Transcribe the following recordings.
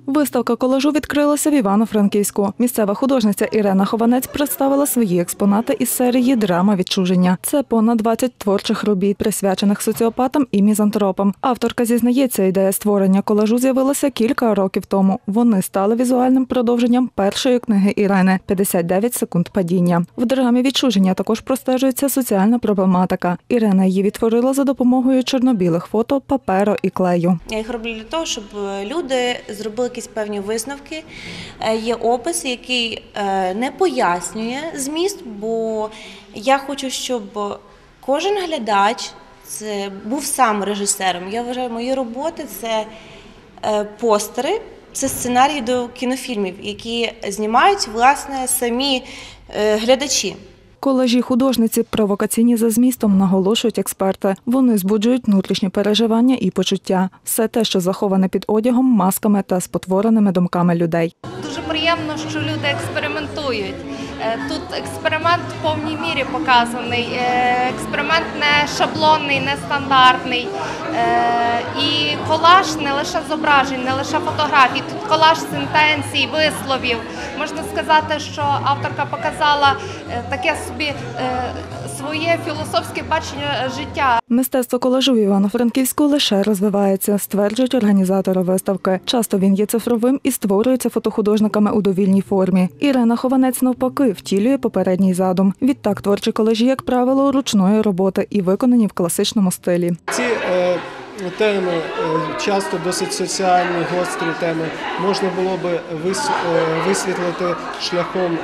Виставка колажу відкрилася в Івано-Франківську. Місцева художниця Ірена Хованець представила свої експонати із серії «Драма відчуження». Це понад 20 творчих робіт, присвячених соціопатам і мізантропам. Авторка зізнається, ідея створення колажу з'явилася кілька років тому. Вони стали візуальним продовженням першої книги Ірени «59 секунд падіння». В драмі відчуження також простежується соціальна проблематика. Ірена її відтворила за допомогою чорно-білих фото, паперу і клею. Я їх роблю для того, щоб люди зробили якісь певні висновки. Є опис, який не пояснює зміст, бо я хочу, щоб кожен глядач був сам режисером. Я вважаю, мої роботи – це постери, це сценарії до кінофільмів, які знімають, власне, самі глядачі. Колажі художниці провокаційні за змістом, наголошують експерти. Вони збуджують внутрішні переживання і почуття. Все те, що заховане під одягом, масками та спотвореними думками людей. Дуже приємно, що люди експериментують. Тут експеримент в повній мірі показаний. Експеримент не шаблонний, не стандартний. І колаж не лише зображень, не лише фотографій. Тут колаж з інтенцій, висловів. Можна сказати, що авторка показала таке собі своє філософське бачення життя. Мистецтво колажу в Івано-Франківську лише розвивається, стверджують організатори виставки. Часто він є цифровим і створюється фотохудожниками у довільній формі. Ірена Хованець навпаки втілює попередній задум. Відтак творчі колажі, як правило, ручної роботи і виконані в класичному стилі. Ці теми, часто досить соціальні, гострі теми, можна було би висвітлити шляхом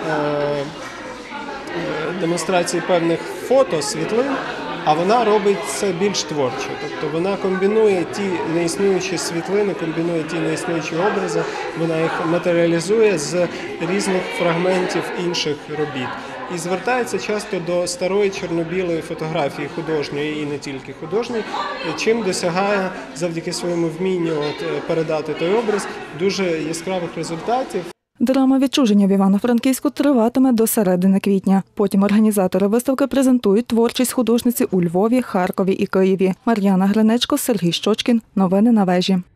демонстрації певних фото, світлин, а вона робить це більш творчо. Тобто вона комбінує ті неіснуючі світлини, комбінує ті неіснуючі образи, вона їх матеріалізує з різних фрагментів інших робіт. І звертається часто до старої чорно-білої фотографії художньої і не тільки художньої, чим досягає завдяки своєму вмінню передати той образ дуже яскравих результатів. Драма відчуження в Івано-Франківську триватиме до середини квітня. Потім організатори виставки презентують творчість художниці у Львові, Харкові і Києві. Мар'яна Гринечко, Сергій Щочкін. Новини на вежі.